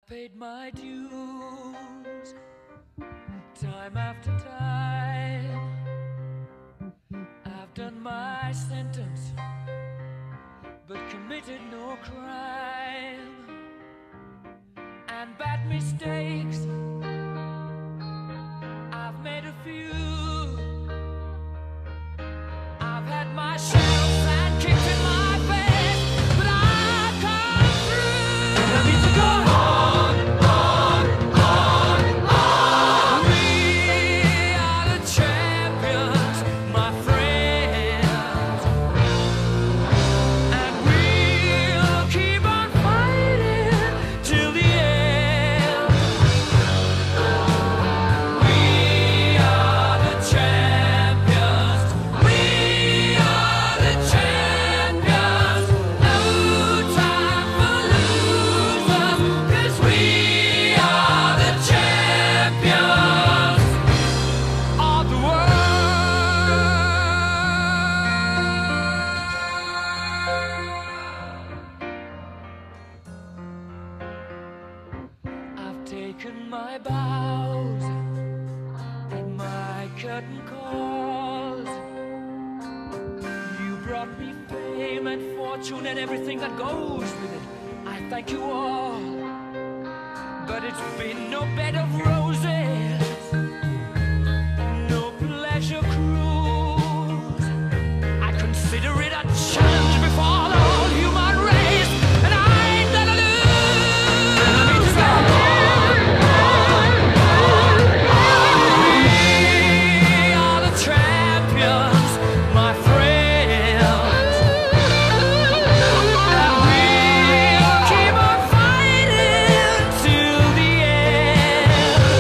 paid my dues time after time. I've done my sentence, but committed no crime. And bad mistakes, I've made a few. I've had my share of sand kicked in my face, but I've come through. And I need to go on, on, on, on. We are the champions, my friends, and we'll keep on fighting till the end. We are the champions. We are the champions. No time for losers, 'cause we are the champions of the world. I've taken my bows and my curtain calls. You brought me fame and fortune and everything that goes with it. I thank you all, but it's been no bed of roses, no pleasure cruise. I consider it a challenge before the whole human race, and I ain't gonna lose. And I need to go on, on, on, on. We are the champions, my friends, and we'll keep on fighting till the end.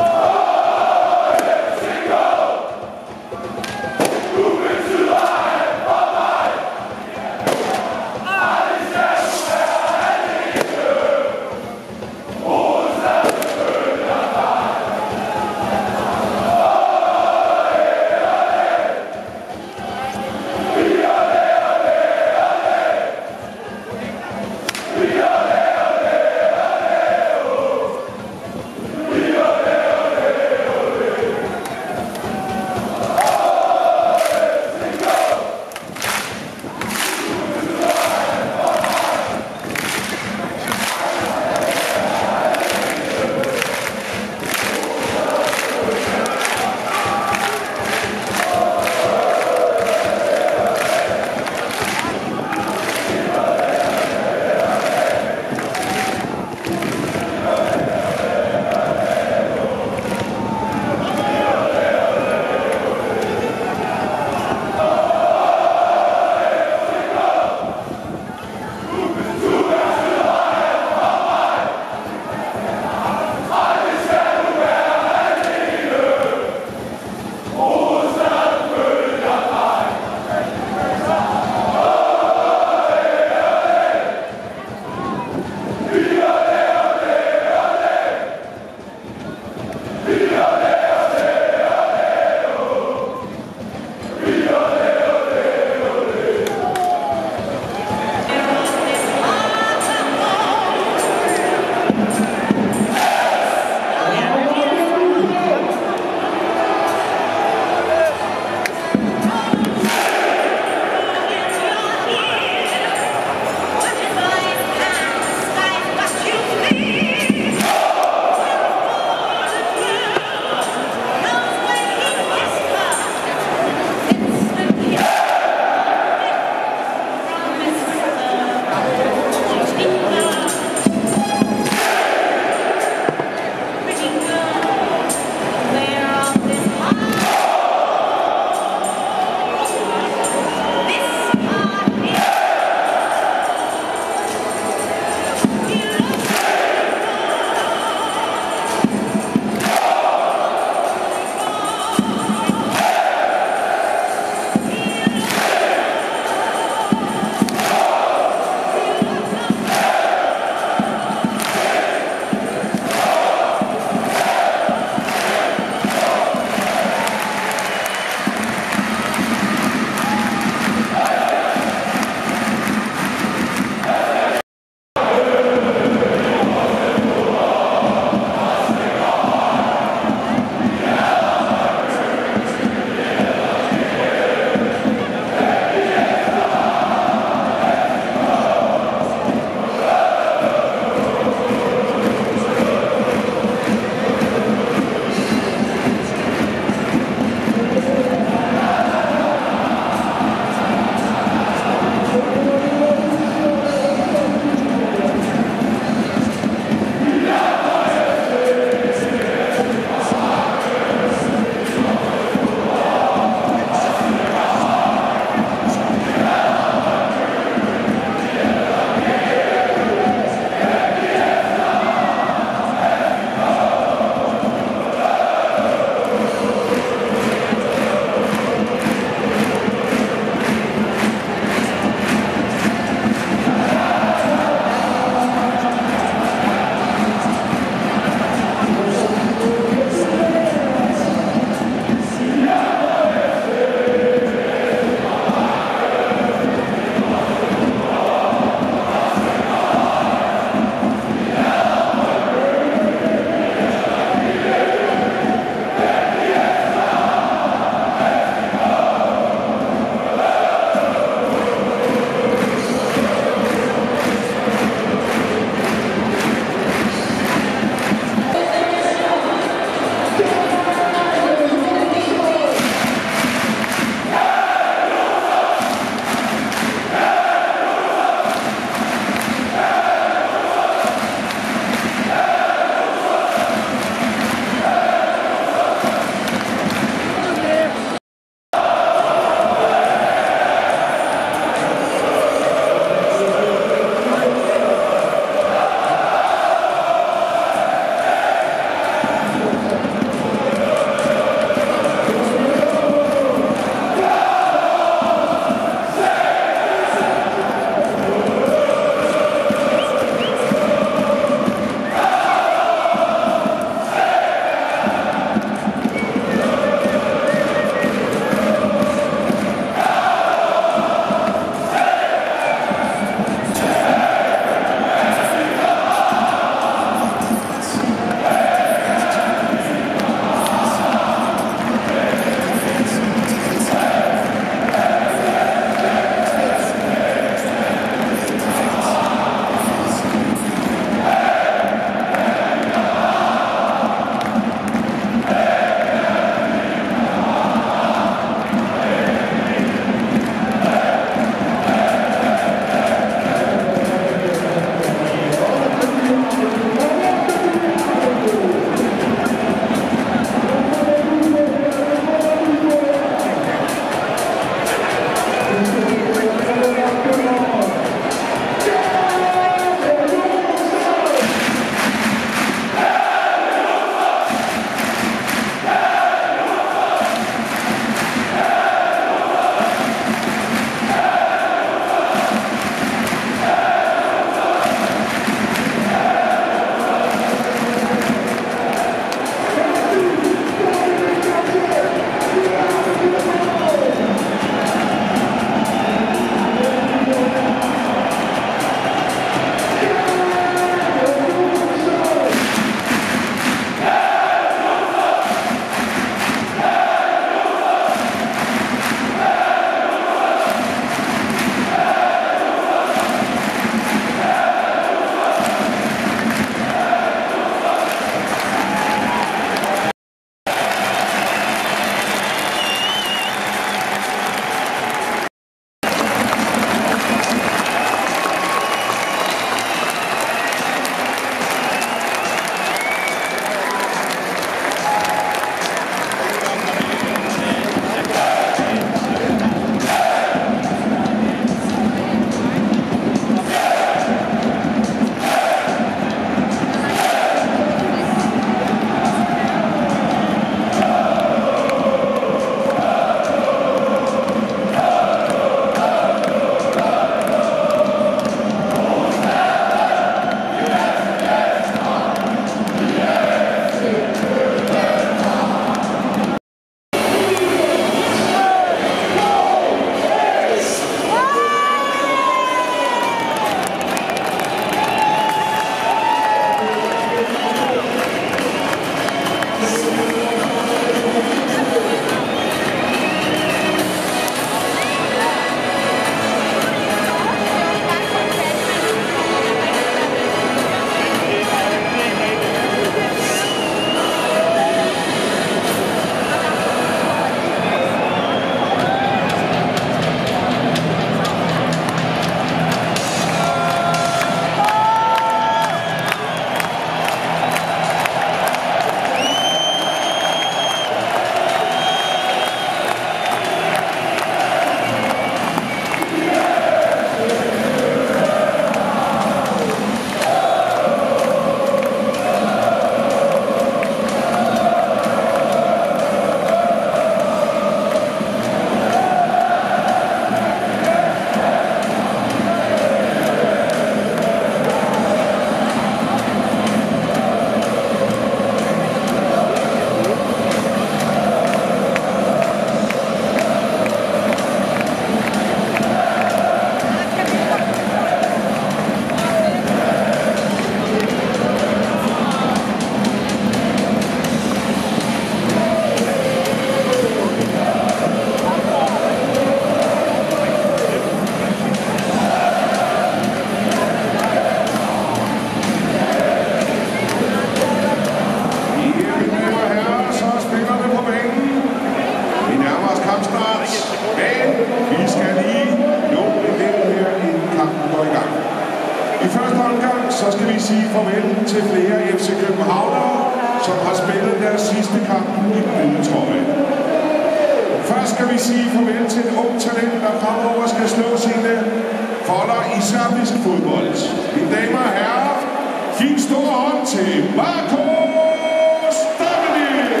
går i gang. I første omgang så skal vi sige farvel til flere FC Københavnere, som har spillet deres sidste kamp i den hvide trøje. Først skal vi sige farvel til et ung talent, der fremover skal slå sine folder i serbisk fodbold. Mine damer og herrer, giv en stor hånd til Marko Stamenic!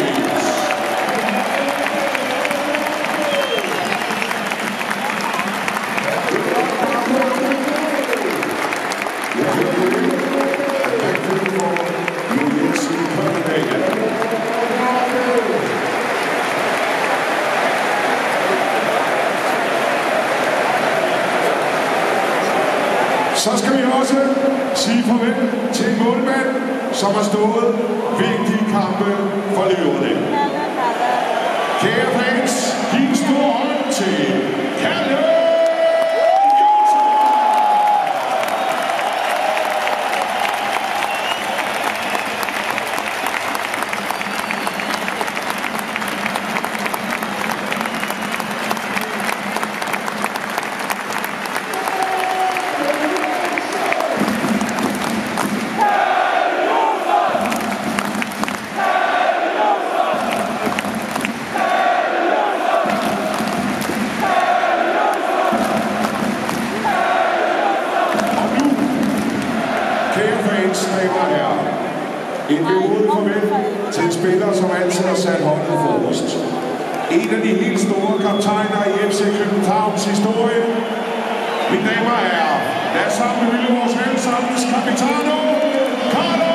Så skal vi også sige farvel til en målmand, som har stået vigtige kampe for Løverne. Kære fans, giv en stor hånd til Kalle Jonsson! En behovedet farvel til en spiller, som altid har sat holdet forrest. En af de helt store kaptajner i FC Københavns historie. Mine damer og herrer, lad os sammen hylde vores allesammens Capitano, Carlos!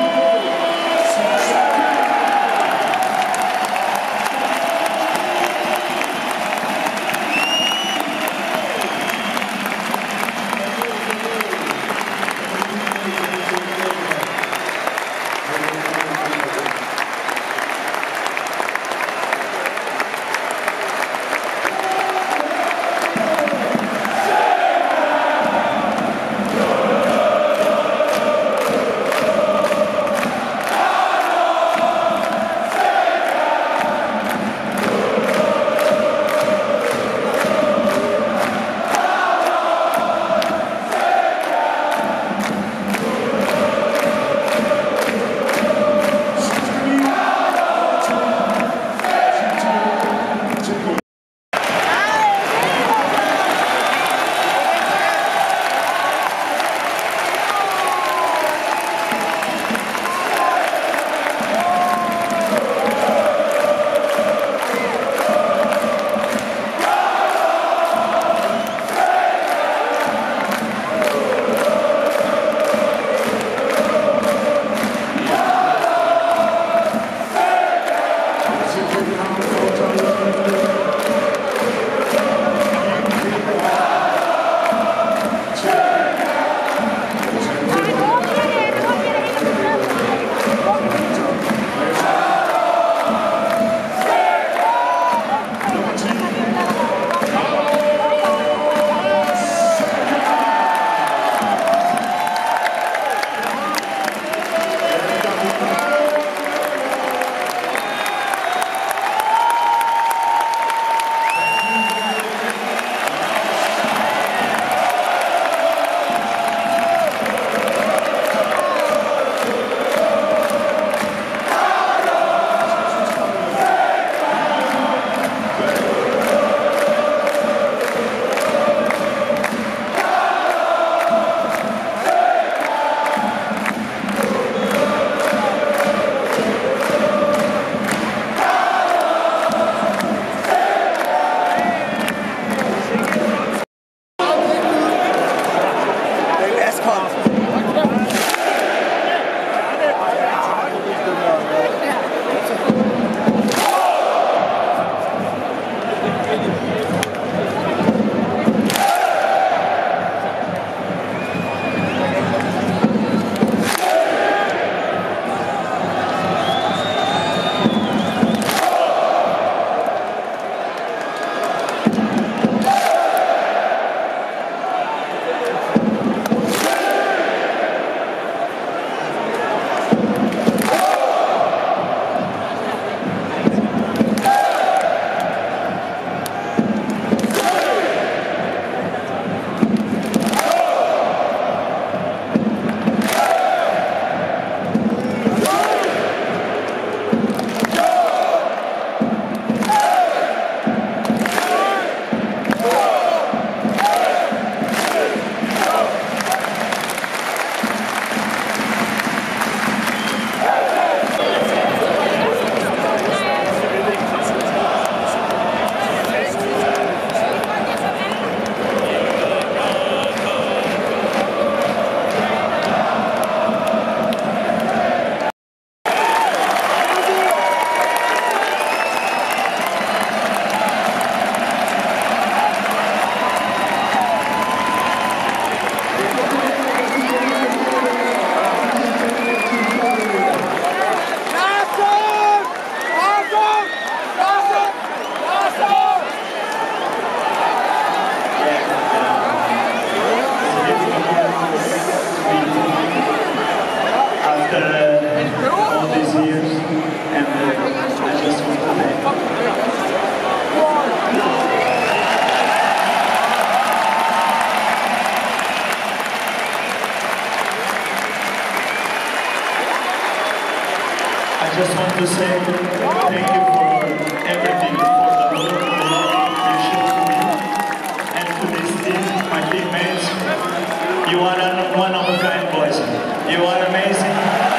just want to say thank you for everything, for the love you showed to me, and to this team, my teammates. You are one of a kind, boys. You are amazing.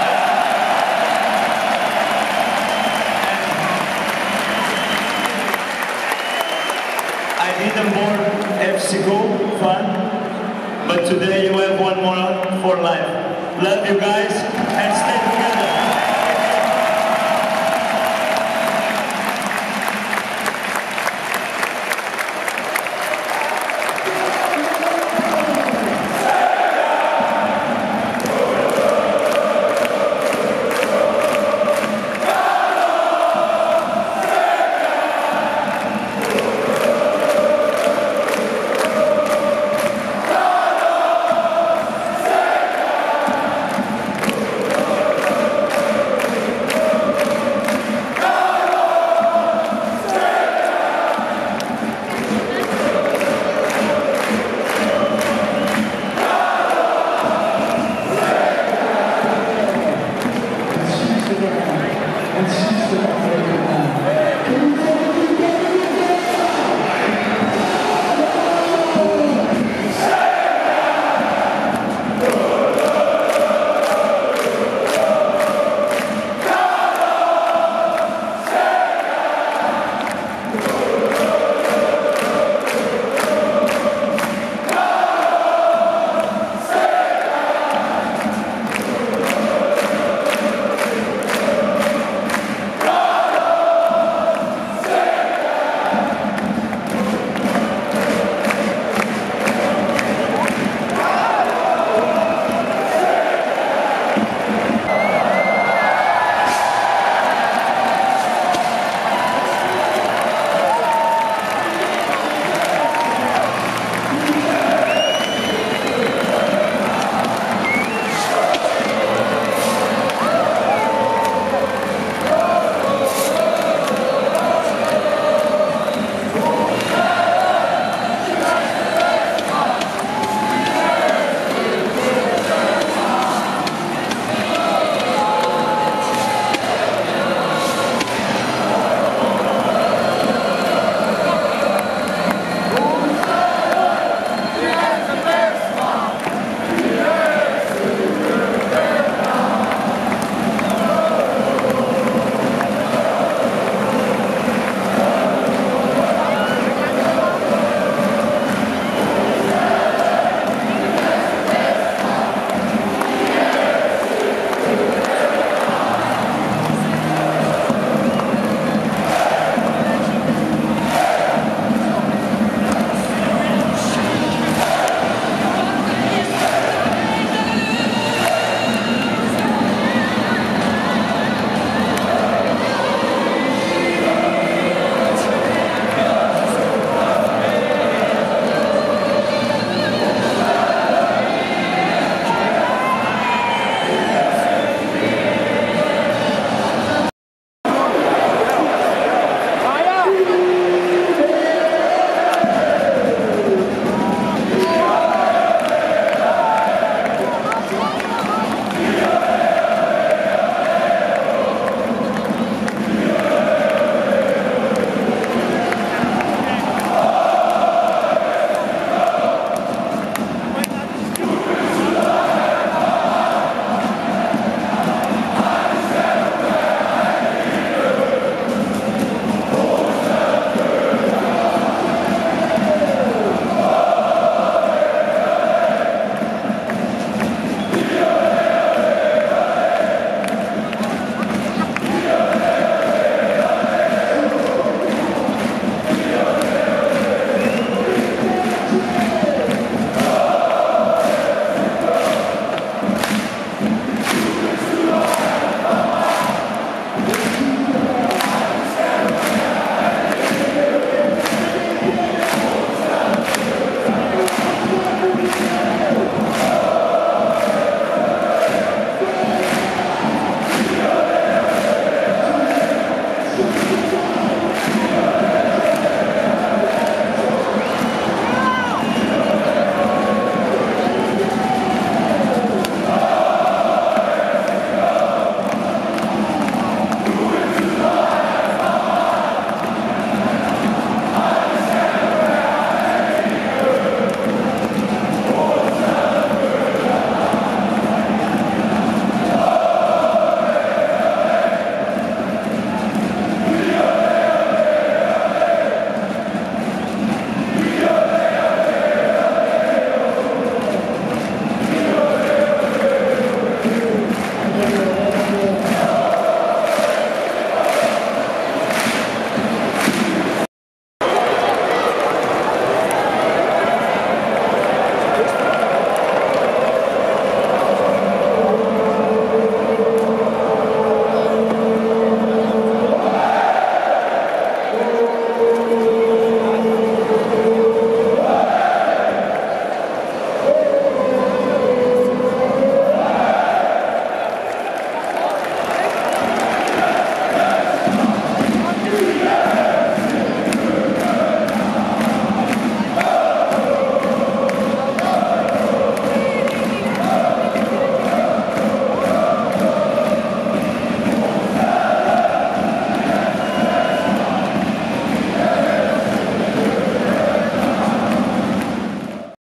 I didn't board FC Go fun, but today you have one more for life. Love you guys, and stay